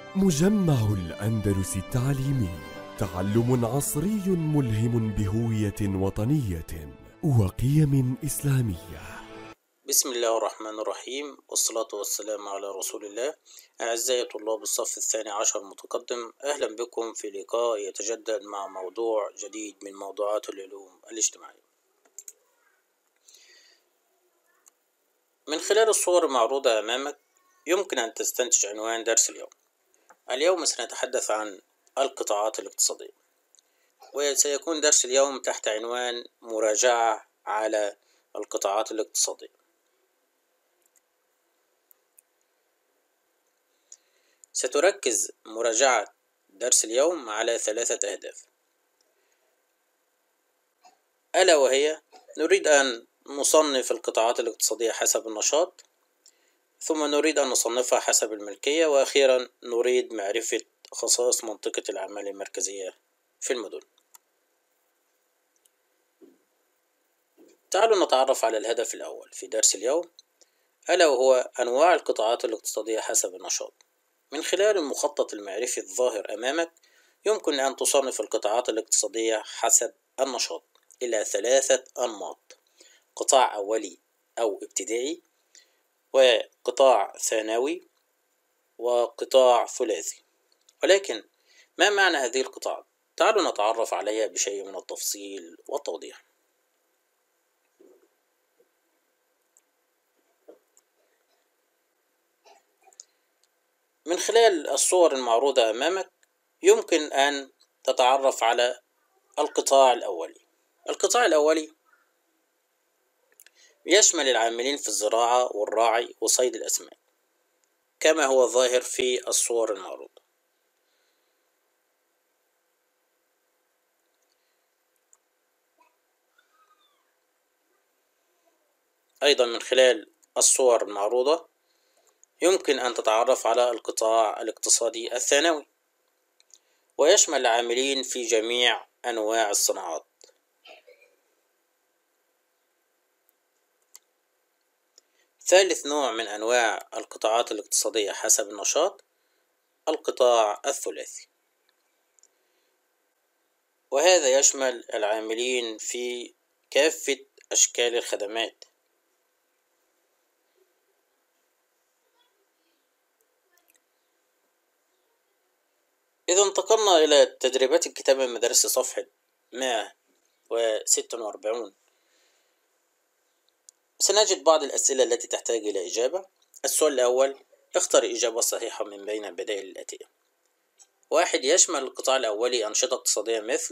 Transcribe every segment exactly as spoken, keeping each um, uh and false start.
مجمع الأندلس التعليمي، تعلم عصري ملهم بهوية وطنية وقيم إسلامية. بسم الله الرحمن الرحيم، والصلاة والسلام على رسول الله. أعزائي طلاب الصف الثاني عشر متقدم، أهلا بكم في لقاء يتجدد مع موضوع جديد من موضوعات العلوم الاجتماعية. من خلال الصور المعروضة أمامك يمكن أن تستنتج عنوان درس اليوم. اليوم سنتحدث عن القطاعات الاقتصادية، وسيكون درس اليوم تحت عنوان مراجعة على القطاعات الاقتصادية. ستركز مراجعة درس اليوم على ثلاثة أهداف، ألا وهي: نريد أن نصنف القطاعات الاقتصادية حسب النشاط، ثم نريد أن نصنفها حسب الملكية، وأخيرا نريد معرفة خصائص منطقة الأعمال المركزية في المدن. تعالوا نتعرف على الهدف الأول في درس اليوم، ألا وهو أنواع القطاعات الاقتصادية حسب النشاط. من خلال المخطط المعرفي الظاهر أمامك يمكن أن تصنف القطاعات الاقتصادية حسب النشاط إلى ثلاثة أنماط: قطاع أولي أو ابتدائي، وقطاع ثانوي، وقطاع ثلاثي. ولكن ما معنى هذه القطاعات؟ تعالوا نتعرف عليها بشيء من التفصيل والتوضيح. من خلال الصور المعروضة أمامك يمكن أن تتعرف على القطاع الأولي. القطاع الأولي يشمل العاملين في الزراعة والراعي وصيد الأسماك كما هو ظاهر في الصور المعروضة. أيضا من خلال الصور المعروضة يمكن أن تتعرف على القطاع الاقتصادي الثانوي، ويشمل العاملين في جميع أنواع الصناعات. ثالث نوع من أنواع القطاعات الاقتصادية حسب النشاط القطاع الثلاثي، وهذا يشمل العاملين في كافة أشكال الخدمات. إذا انتقلنا إلى تدريبات الكتابة المدرسي صفحة مئة وستة وأربعين، سنجد بعض الأسئلة التي تحتاج إلى إجابة. السؤال الأول: اختر إجابة صحيحة من بين البدائل الآتية. واحد: يشمل القطاع الأولي أنشطة اقتصادية مثل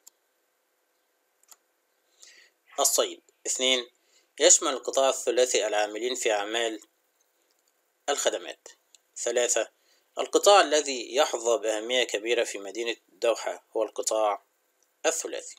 الصيد. اثنين: يشمل القطاع الثلاثي العاملين في أعمال الخدمات. ثلاثة: القطاع الذي يحظى بأهمية كبيرة في مدينة الدوحة هو القطاع الثلاثي.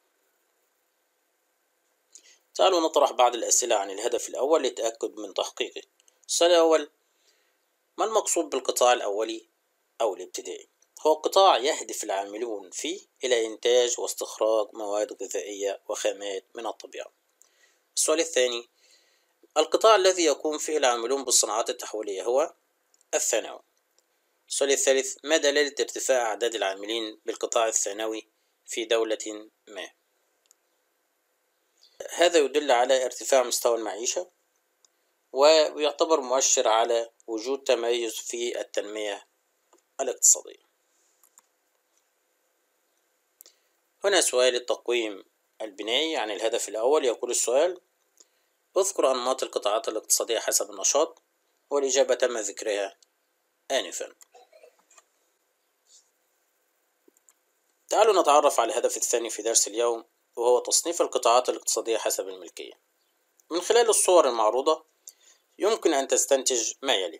تعالوا نطرح بعض الأسئلة عن الهدف الأول للتأكد من تحقيقه. السؤال الأول: ما المقصود بالقطاع الأولي أو الابتدائي؟ هو قطاع يهدف العاملون فيه إلى إنتاج واستخراج مواد غذائية وخامات من الطبيعة. السؤال الثاني: القطاع الذي يقوم فيه العاملون بالصناعات التحويلية هو الثانوي. السؤال الثالث: ما دلالة ارتفاع أعداد العاملين بالقطاع الثانوي في دولة ما؟ هذا يدل على ارتفاع مستوى المعيشة، ويعتبر مؤشر على وجود تميز في التنمية الاقتصادية. هنا سؤال التقويم البنائي عن الهدف الأول. يقول السؤال: اذكر أنماط القطاعات الاقتصادية حسب النشاط، والإجابة تم ذكرها آنفا. تعالوا نتعرف على الهدف الثاني في درس اليوم، وهو تصنيف القطاعات الاقتصادية حسب الملكية. من خلال الصور المعروضة يمكن أن تستنتج ما يلي: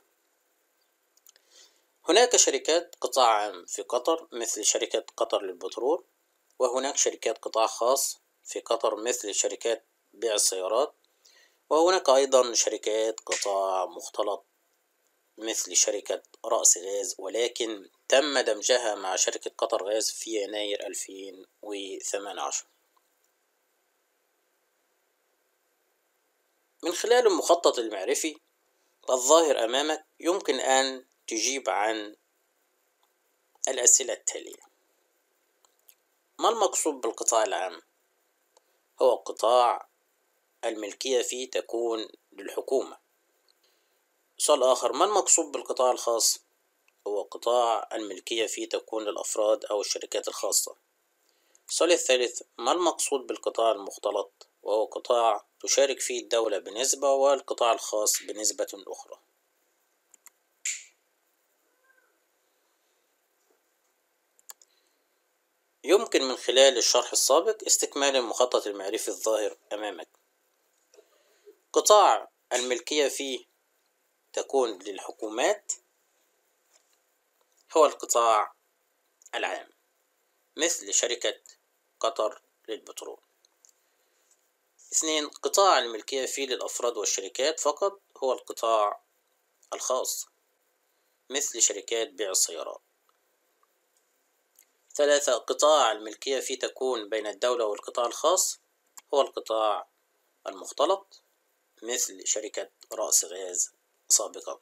هناك شركات قطاع عام في قطر مثل شركة قطر للبترول، وهناك شركات قطاع خاص في قطر مثل شركات بيع السيارات، وهناك أيضا شركات قطاع مختلط مثل شركة رأس غاز، ولكن تم دمجها مع شركة قطر غاز في يناير ألفين وثمانية عشر. من خلال المخطط المعرفي الظاهر أمامك يمكن أن تجيب عن الأسئلة التالية: ما المقصود بالقطاع العام؟ هو قطاع الملكية فيه تكون للحكومة. سؤال آخر: ما المقصود بالقطاع الخاص؟ هو قطاع الملكية فيه تكون للأفراد أو الشركات الخاصة. السؤال الثالث: ما المقصود بالقطاع المختلط؟ وهو قطاع تشارك فيه الدولة بنسبة والقطاع الخاص بنسبة أخرى. يمكن من خلال الشرح السابق استكمال المخطط المعرفي الظاهر أمامك. قطاع الملكية فيه تكون للحكومات هو القطاع العام، مثل شركة قطر للبترول. اثنين، قطاع الملكية فيه للأفراد والشركات فقط هو القطاع الخاص، مثل شركات بيع السيارات. ثلاثة، قطاع الملكية فيه تكون بين الدولة والقطاع الخاص هو القطاع المختلط، مثل شركة رأس غاز سابقا.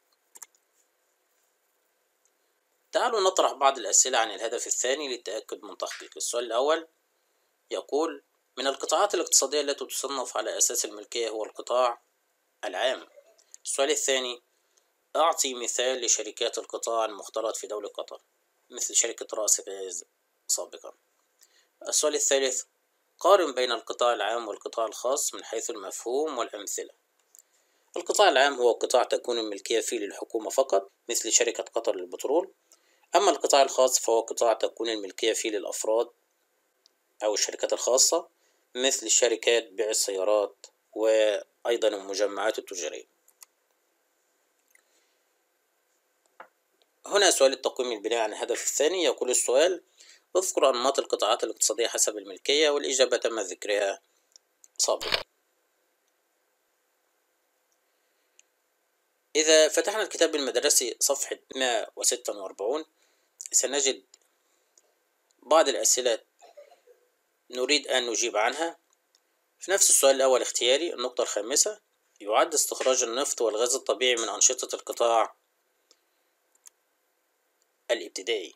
تعالوا نطرح بعض الأسئلة عن الهدف الثاني للتأكد من تحقيق. السؤال الأول يقول: من القطاعات الاقتصادية التي تصنف على أساس الملكية هو القطاع العام. السؤال الثاني: أعطي مثال لشركات القطاع المختلط في دولة قطر، مثل شركة رأس غاز سابقا. السؤال الثالث: قارن بين القطاع العام والقطاع الخاص من حيث المفهوم والأمثلة. القطاع العام هو قطاع تكون الملكية فيه للحكومة فقط، مثل شركة قطر للبترول. أما القطاع الخاص فهو قطاع تكون الملكية فيه للأفراد أو الشركات الخاصة، مثل شركات بيع السيارات وأيضا المجمعات التجارية. هنا سؤال التقويم البناء عن الهدف الثاني. يقول السؤال: اذكر أنماط القطاعات الاقتصادية حسب الملكية، والإجابة تم ذكرها سابقا. إذا فتحنا الكتاب المدرسي صفحة مئة وستة وأربعين سنجد بعض الأسئلة نريد أن نجيب عنها. في نفس السؤال الأول اختياري، النقطة الخامسة: يعد استخراج النفط والغاز الطبيعي من أنشطة القطاع الابتدائي.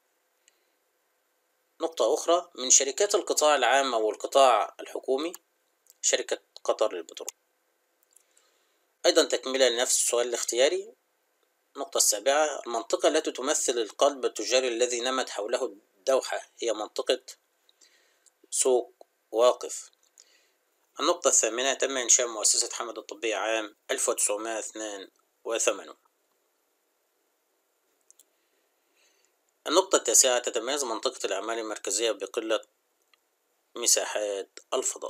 نقطة أخرى: من شركات القطاع العام أو القطاع الحكومي شركة قطر للبترول. أيضا تكملة لنفس السؤال الاختياري. النقطة السابعة: المنطقة التي تمثل القلب التجاري الذي نمت حوله الدوحة هي منطقة سوق واقف. النقطة الثامنة: تم إنشاء مؤسسة حمد الطبية عام ألف وتسعمائة واثنين وثمانين. النقطة التاسعة: تتميز منطقة الأعمال المركزية بقلة مساحات الفضاء.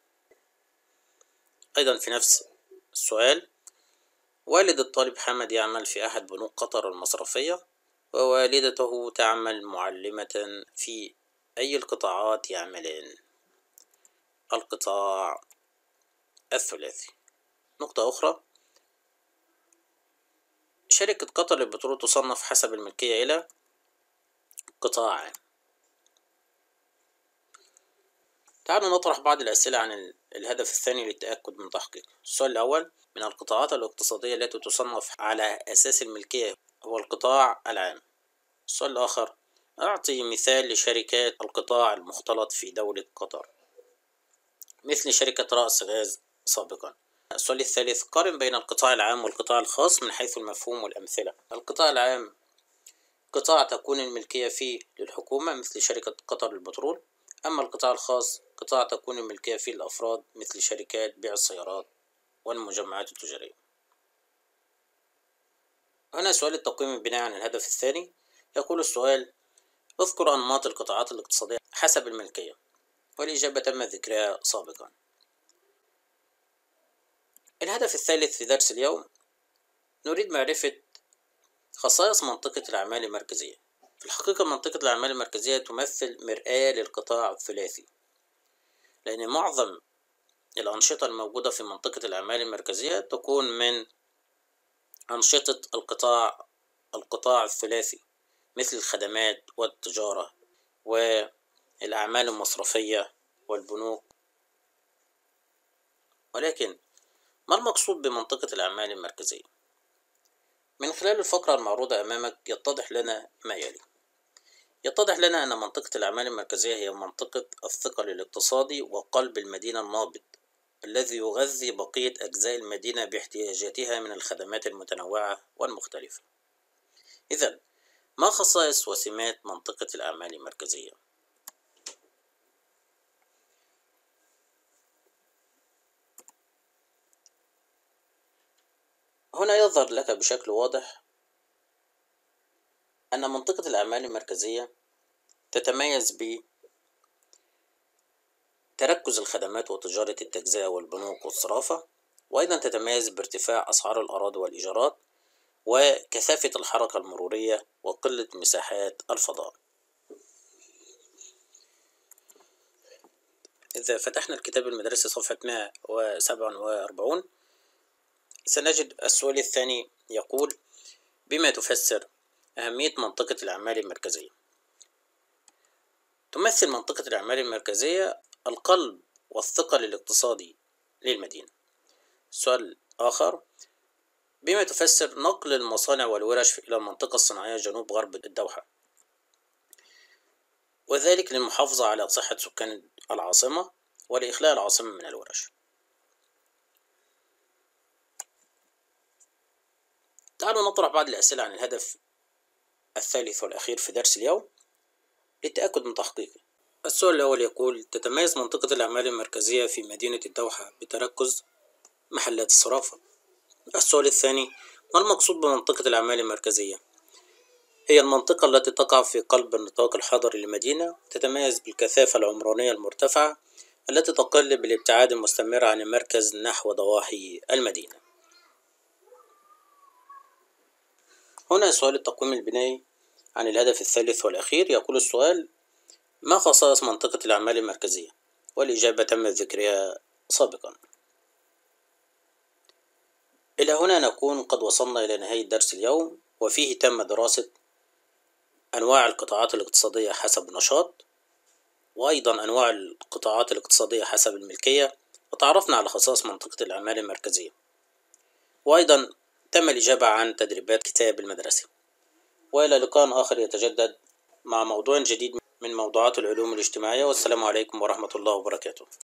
أيضا في نفس السؤال: والد الطالب حمد يعمل في أحد بنوك قطر المصرفية، ووالدته تعمل معلمة في أي القطاعات يعملان؟ القطاع الثلاثي. نقطة أخرى: شركة قطر للبترول تصنف حسب الملكية إلى قطاع عام. تعالوا نطرح بعض الأسئلة عن الهدف الثاني للتأكد من تحقيق. السؤال الأول: من القطاعات الاقتصادية التي تصنف على أساس الملكية هو القطاع العام. السؤال الآخر: أعطي مثال لشركات القطاع المختلط في دولة قطر، مثل شركة رأس غاز سابقا. السؤال الثالث: قارن بين القطاع العام والقطاع الخاص من حيث المفهوم والأمثلة. القطاع العام قطاع تكون الملكية فيه للحكومة، مثل شركة قطر للبترول. أما القطاع الخاص قطاع تكون الملكية فيه للأفراد، مثل شركات بيع السيارات والمجمعات التجارية. هنا سؤال التقويم البناء عن الهدف الثاني. يقول السؤال: اذكر أنماط القطاعات الاقتصادية حسب الملكية، والإجابة تم ذكرها سابقا. الهدف الثالث في درس اليوم نريد معرفة خصائص منطقة الأعمال المركزية. في الحقيقة منطقة الأعمال المركزية تمثل مرآة للقطاع الثلاثي، لأن معظم الأنشطة الموجودة في منطقة الأعمال المركزية تكون من أنشطة القطاع القطاع الثلاثي، مثل الخدمات والتجارة والأعمال المصرفية والبنوك. ولكن ما المقصود بمنطقة الأعمال المركزية؟ من خلال الفقرة المعروضة أمامك يتضح لنا ما يلي. يتضح لنا أن منطقة الأعمال المركزية هي منطقة الثقل الاقتصادي وقلب المدينة النابض الذي يغذي بقية أجزاء المدينة باحتياجاتها من الخدمات المتنوعة والمختلفة. إذن، ما خصائص وسمات منطقة الأعمال المركزية؟ هنا يظهر لك بشكل واضح أن منطقة الأعمال المركزية تتميز بتركز الخدمات وتجارة التجزئة والبنوك والصرافة، وأيضا تتميز بارتفاع أسعار الأراضي والإيجارات وكثافة الحركة المرورية وقلة مساحات الفضاء. إذا فتحنا الكتاب المدرسي صفحة مئة وسبعة وأربعين سنجد السؤال الثاني يقول: بما تفسر أهمية منطقة الأعمال المركزية؟ تمثل منطقة الأعمال المركزية القلب والثقل الاقتصادي للمدينة. سؤال آخر: بما تفسر نقل المصانع والورش إلى المنطقة الصناعية جنوب غرب الدوحة، وذلك للمحافظة على صحة سكان العاصمة ولإخلاء العاصمة من الورش. تعالوا نطرح بعض الأسئلة عن الهدف الثالث والأخير في درس اليوم للتأكد من تحقيقه. السؤال الأول يقول: تتميز منطقة الأعمال المركزية في مدينة الدوحة بتركز محلات الصرافة. السؤال الثاني: ما المقصود بمنطقة الأعمال المركزية؟ هي المنطقة التي تقع في قلب النطاق الحضري للمدينة، تتميز بالكثافة العمرانية المرتفعة التي تقل بالابتعاد المستمر عن المركز نحو ضواحي المدينة. هنا سؤال التقويم البنائي عن الهدف الثالث والأخير. يقول السؤال: ما خصائص منطقة الأعمال المركزية؟ والإجابة تم ذكرها سابقا. إلى هنا نكون قد وصلنا إلى نهاية درس اليوم، وفيه تم دراسة أنواع القطاعات الاقتصادية حسب النشاط، وأيضا أنواع القطاعات الاقتصادية حسب الملكية، وتعرفنا على خصائص منطقة الأعمال المركزية، وأيضا تم الإجابة عن تدريبات كتاب المدرسة. وإلى لقاء آخر يتجدد مع موضوع جديد من موضوعات العلوم الاجتماعية، والسلام عليكم ورحمة الله وبركاته.